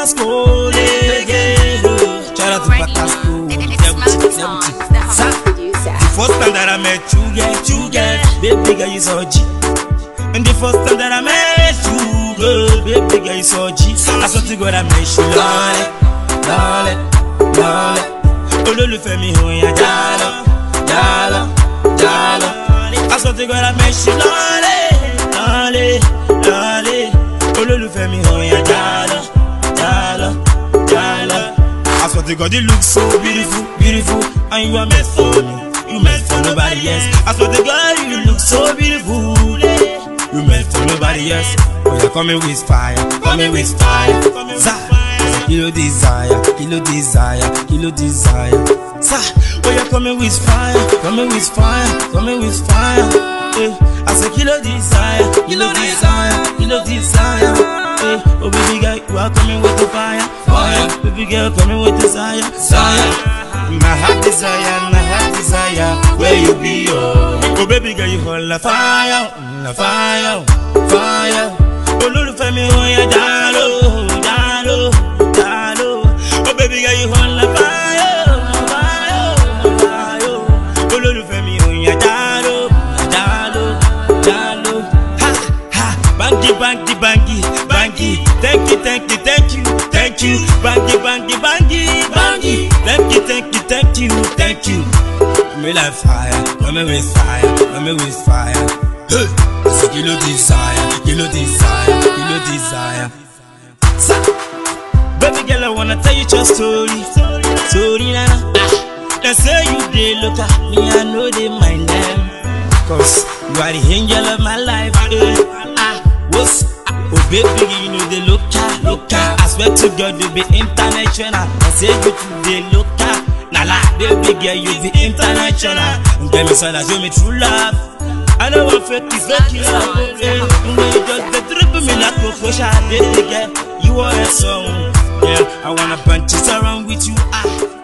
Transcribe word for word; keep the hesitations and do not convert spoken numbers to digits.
Patasco, yeah. Shout out to Patasco. The first time that I met you, yeah, you get, baby girl, you so G. And the first time that I met you, girl, baby girl, you so G. I swear to God, I met you, lolly, lolly, lolly. Olólùfẹ́ mi hùn ya jalo, jalo, jalo. I swear to God, I met you, lolly, lolly, lolly. Olólùfẹ́ mi hùn ya jalo, jalo, jalo. I swear to God, you look so beautiful, beautiful, and you are meant for me. You meant for nobody else. I swear to God, you look so beautiful. You meant for nobody else. Oh, you're coming with fire, coming with fire. Sa, kilo desire, kilo desire, kilo desire. Sa, oh, you're coming with fire, coming with fire, coming with fire. Eh, I say kilo desire, kilo desire, kilo desire. Eh, oh baby girl, you are coming with the fire, fire. Baby girl, coming with desire, desire. My heart desire, my heart desire, where you be, oh. Oh baby girl, you hold the fire, the fire, fire. Oh olólùfẹ́ mi hold ya jalo, jalo, jalo. Oh baby girl, you hold the fire, fire, fire. Oh olólùfẹ́ mi hold ya jalo, jalo, jalo. Ha, ha, bangi, bangi, bangi, bangi. Thank you, thank you, thank you, thank you. Bangi, bangi, bangi, bangi. Thank you, thank you, thank you, thank you. Me like fire, come with fire, come with fire. Hey, so kilo desire, kilo desire, kilo desire. Sa, baby girl, I wanna tell you your story, story nana. Ah, they say you dey look at me, I know they mind them, cause you are the angel of my life. Eh. Ah, what's oh baby, you know they look at, look at. I swear to God, you be international. I say you to the look at. Nala, baby girl, you be international. Tell me son, show me true love. I know I'm fake, it's fake love. When you just the drip me like a kosher, baby girl, you are a song. Yeah, I wanna punch it around with you. Ah.